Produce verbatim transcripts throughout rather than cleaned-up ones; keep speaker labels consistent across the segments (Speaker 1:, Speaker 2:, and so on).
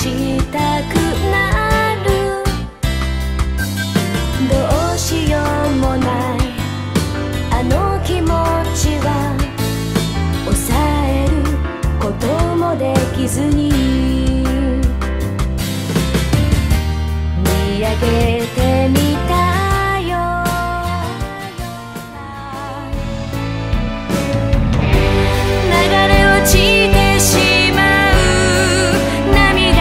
Speaker 1: したくなる。どうしようもないあの気持ちは抑えることもできずに見上げてみたよ。流れ落ちてしまう涙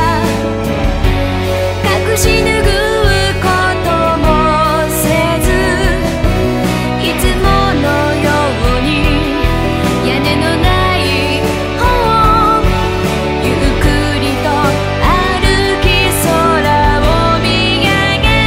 Speaker 1: 隠し拭うこともせず、いつものように屋根のない方をゆっくりと歩き空を見上げ、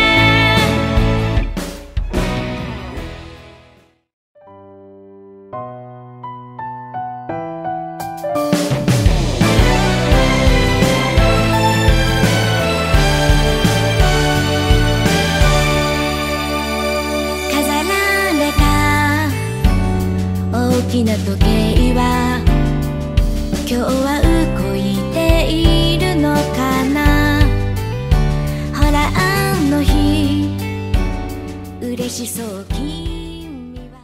Speaker 1: 飾られた大きな時計は今日は動いているのかな。ほらあの日嬉しそう君は。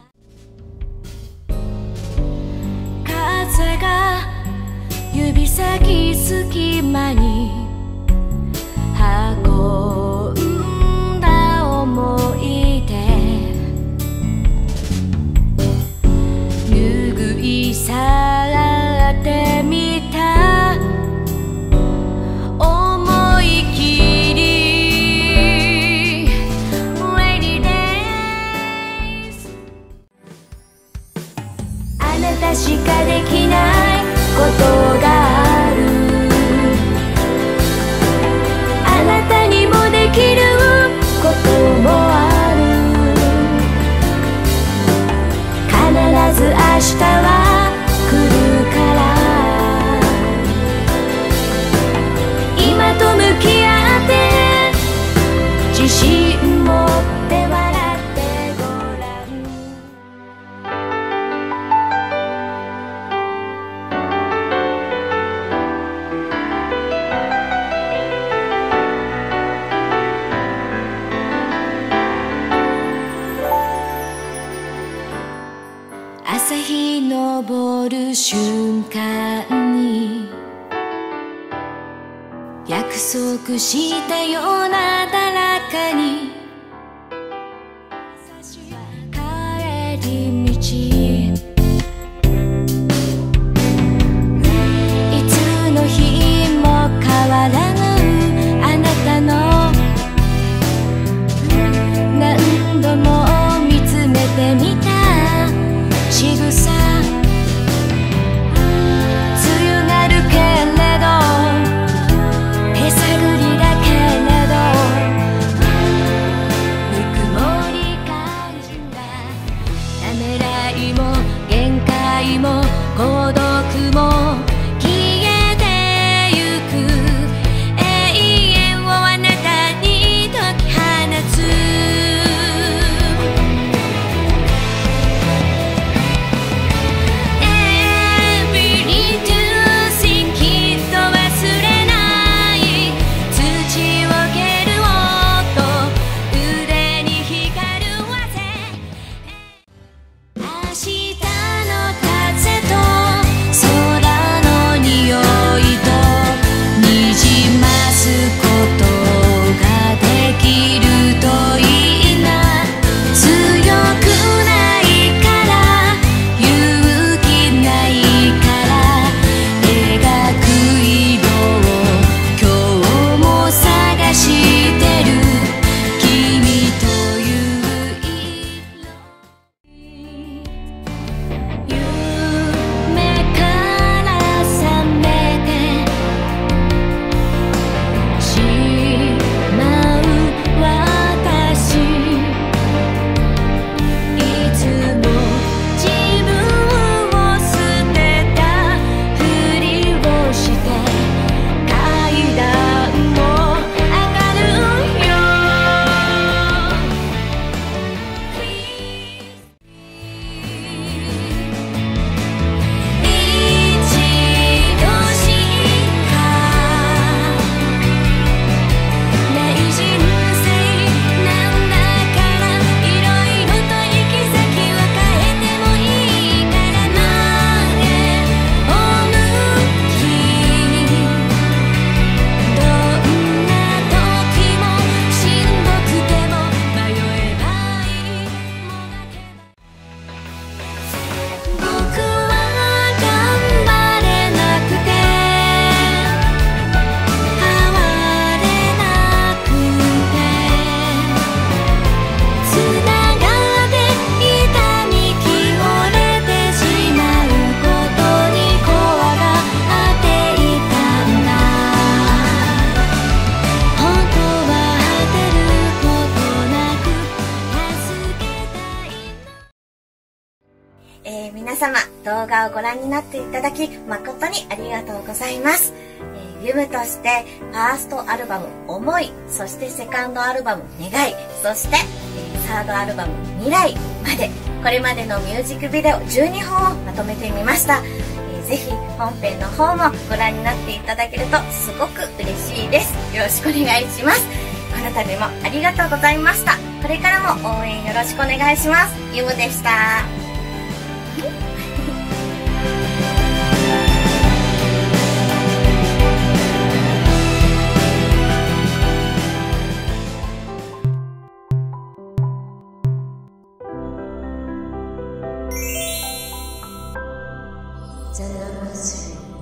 Speaker 1: 風が指先隙間に運んだ思い出、拭い去ってみた思い切り Rainy days。 あなたしかできないことがある。あなたにもできることもある。必ず明日は来るから、今と向き合って自信持って笑ってごらん。朝日昇る瞬間に約束したようなだらかに帰り道、いつの日も変わらぬあなたの何度も見つめてみた仕草、強がるけれど手探りだけれど
Speaker 2: 画をご覧になっていただき誠にありがとうございます。えー、ユムとしてファーストアルバム思い、そしてセカンドアルバム願い、そして、えー、サードアルバム未来まで、これまでのミュージックビデオじゅうにほんをまとめてみました。えー、ぜひ本編の方もご覧になっていただけるとすごく嬉しいです。よろしくお願いします。この度もありがとうございました。これからも応援よろしくお願いします。ユムでした。
Speaker 1: ザ・ナマス